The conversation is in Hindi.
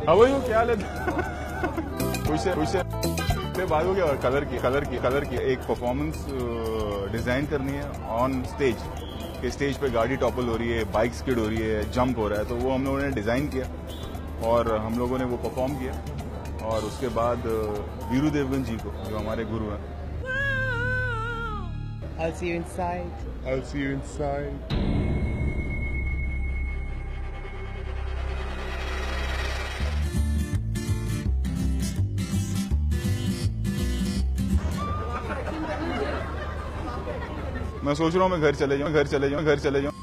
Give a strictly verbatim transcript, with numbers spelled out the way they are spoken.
हाँ वही क्या हाल है। खुश है खुश है। फिर बात हो गया कलर की कलर की कलर की एक परफॉर्मेंस डिजाइन करनी है ऑन स्टेज कि स्टेज पे गाड़ी टॉपल हो रही है, बाइक स्किड हो रही है, जंप हो रहा है, तो वो हम लोगों ने डिजाइन किया और हम लोगों ने वो परफॉर्म किया। और उसके बाद वीरू देवगन जी को जो हमारे गुरु हैं, I'll see you inside. I'll see you inside. मैं सोच रहा हूँ मैं घर चले जाऊँ घर चले जाऊँ घर चले जाऊँ